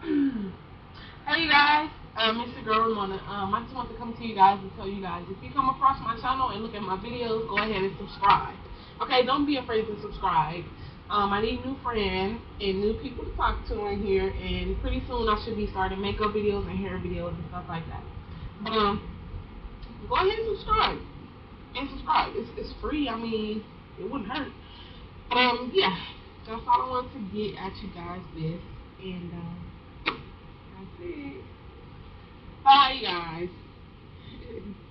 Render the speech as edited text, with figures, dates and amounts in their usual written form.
Hey you guys, it's your girl Ramona. I just want to come to you guys and tell you guys, if you come across my channel and look at my videos, go ahead and subscribe. Okay, don't be afraid to subscribe. I need new friends and new people to talk to in here, and pretty soon I should be starting makeup videos and hair videos and stuff like that. But go ahead and subscribe. It's free. I mean, it wouldn't hurt. Yeah, that's all I want to get at you guys with, and that's it. Bye, guys.